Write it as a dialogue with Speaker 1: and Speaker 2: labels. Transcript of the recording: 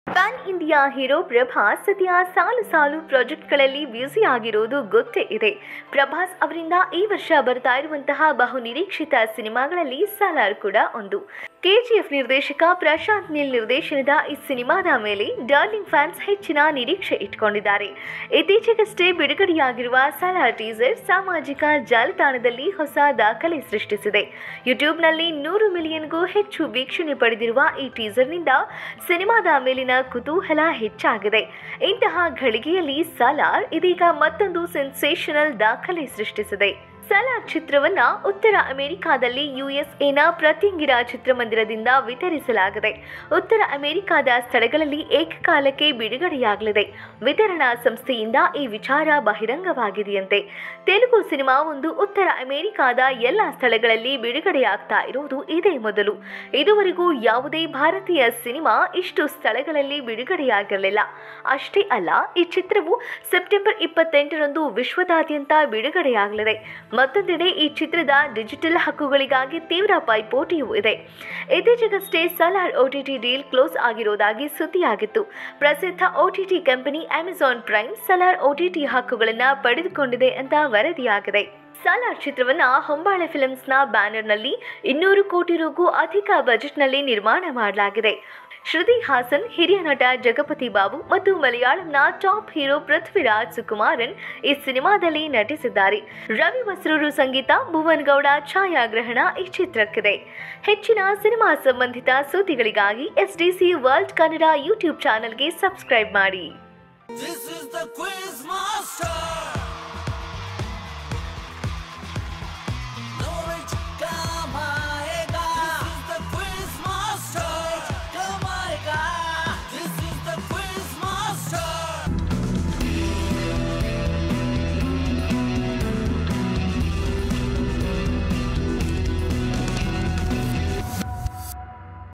Speaker 1: PAN India hero Prabhas ಸದ್ಯ ಸಾಲು ಪ್ರಾಜೆಕ್ಟ್ಗಳಲ್ಲಿ busy ಆಗಿರುವುದು ಗೊತ್ತೇ ಇದೆ. ಪ್ರಭಾಸ್ ಅವರಿಂದ ಈ ವರ್ಷ ಬರ್ತಾ ಇರುವಂತಹ ಬಹು ನಿರೀಕ್ಷಿತ ಸಿನಿಮಾಗಳಲ್ಲಿ ಸಲಾರ್ ಕೂಡ ಒಂದು. ಕೆಜಿಎಫ್ ನಿರ್ದೇಶಕ ಪ್ರಶಾಂತ್ ನೀಲ್ ನಿರ್ದೇಶನದ ಈ ಸಿನಿಮಾದ ಮೇಲೆ ಡಾರ್ಲಿಂಗ್ ಫ್ಯಾನ್ಸ್ ಹೆಚ್ಚಿನ ನಿರೀಕ್ಷೆ ಇಟ್ಕೊಂಡಿದ್ದಾರೆ. ಇತ್ತೀಚೆಗಷ್ಟೇ ಬಿಡುಗಡೆಯಾಗಿರುವ ಸಲಾರ್ ಟೀಸರ್ ಸಾಮಾಜಿಕ ಜಾಲತಾಣದಲ್ಲಿ ಹೊಸ ದಾಖಲೆ ಸೃಷ್ಟಿಸಿದೆ. ಯೂಟ್ಯೂಬ್ನಲ್ಲಿ 100 ಮಿಲಿಯನ್ಗೂ ಹೆಚ್ಚು ವೀಕ್ಷಣೆ ಪಡೆದಿರುವ ಈ ಟೀಸರ್ನಿಂದ ಸಿನಿಮಾದ ಮೇಲಿನ ಕುತೂಹಲ ಹೆಚ್ಚಾಗಿದೆ. ಇಂತಹ ಘಳಿಗೆಯಲ್ಲಿ ಸಲಾರ್ ಇದೀಗ ಮತ್ತೊಂದು ಸೆನ್ಸೇಷನಲ್ ದಾಖಲೆ ಸೃಷ್ಟಿಸಿದೆ. ಸಲಾರ್ ಚಿತ್ರವನ್ನ ಉತ್ತರ ಅಮೆರಿಕಾದಲ್ಲಿ ಯುಎಸ್ಎನ ಪ್ರತ್ಯಂಗಿರ ಚಿತ್ರಮಂದಿರದಿಂದ ವಿತರಿಸಲಾಗಿದೆ. ಉತ್ತರ ಅಮೆರಿಕಾದ ಸ್ಥಳಗಳಲ್ಲಿ ಏಕಕಾಲಕ್ಕೆ ಬಿಡುಗಡೆಯಾಗಲಿದೆ. ವಿತರಣಾ ಸಂಸ್ಥೆಯಿಂದ ಈ ವಿಚಾರ ಬಹಿರಂಗವಾಗಿದೆಯಂತೆ. ತೆಲುಗು ಸಿನಿಮಾ ಒಂದು ಉತ್ತರ ಅಮೆರಿಕಾದ ಎಲ್ಲ ಸ್ಥಳಗಳಲ್ಲಿ ಬಿಡುಗಡೆಯಾಗ್ತಾ ಇರುವುದು ಇದೇ ಮೊದಲು. ಇದುವರೆಗೂ ಯಾವುದೇ ಭಾರತೀಯ ಸಿನಿಮಾ ಇಷ್ಟು ಸ್ಥಳಗಳಲ್ಲಿ ಬಿಡುಗಡೆಯಾಗಿರಲಿಲ್ಲ. ಅಷ್ಟೇ ಅಲ್ಲ, ಈ ಚಿತ್ರವು ಸೆಪ್ಟೆಂಬರ್ 28ರಂದು ವಿಶ್ವದಾದ್ಯಂತ ಬಿಡುಗಡೆಯಾಗಲಿದೆ. ಮತ್ತೊಂದೆಡೆ ಈ ಚಿತ್ರದ ಡಿಜಿಟಲ್ ಹಕ್ಕುಗಳಿಗಾಗಿ ತೀವ್ರ ಪೈಪೋಟಿಯೂ ಇದೆ. ಇತ್ತೀಚೆಗಷ್ಟೇ ಸಲಾರ್ OTT ಡೀಲ್ ಕ್ಲೋಸ್ ಆಗಿರುವುದಾಗಿ ಸುದ್ದಿಯಾಗಿತ್ತು. ಪ್ರಸಿದ್ಧ OTT company Amazon Prime Salaar OTT ಹಕ್ಕುಗಳನ್ನು ಪಡೆದುಕೊಂಡಿದೆ ಅಂತ ವರದಿಯಾಗಿದೆ. ಸಲಾರ್ ಚಿತ್ರವನ್ನ ಹೊಂಬಾಳೆ ಫಿಲ್ಮ್ಸ್ನ ಬ್ಯಾನರ್ನಲ್ಲಿ 200 ಕೋಟಿ ರೂ ಅಧಿಕ ಬಜೆಟ್ನಲ್ಲಿ ನಿರ್ಮಾಣ ಮಾಡಲಾಗಿದೆ. ಶ್ರುತಿ ಹಾಸನ್, ಹಿರಿಯ ನಟ ಜಗಪತಿ ಬಾಬು ಮತ್ತು ಮಲಯಾಳಂನ ಟಾಪ್ ಹೀರೋ ಪೃಥ್ವಿರಾಜ್ ಸುಕುಮಾರನ್ ಈ ಸಿನಿಮಾದಲ್ಲಿ ನಟಿಸಿದ್ದಾರೆ. ರವಿ ಬಸ್ರೂರು ಸಂಗೀತ, ಭುವನ್ ಗೌಡ ಛಾಯಾಗ್ರಹಣ ಈ ಚಿತ್ರಕ್ಕಿದೆ. ಹೆಚ್ಚಿನ ಸಿನಿಮಾ ಸಂಬಂಧಿತ ಸುದ್ದಿಗಳಿಗಾಗಿ SDC ವರ್ಲ್ಡ್ ಕನ್ನಡ ಯೂಟ್ಯೂಬ್ ಚಾನೆಲ್ಗೆ ಸಬ್ಸ್ಕ್ರೈಬ್ ಮಾಡಿ.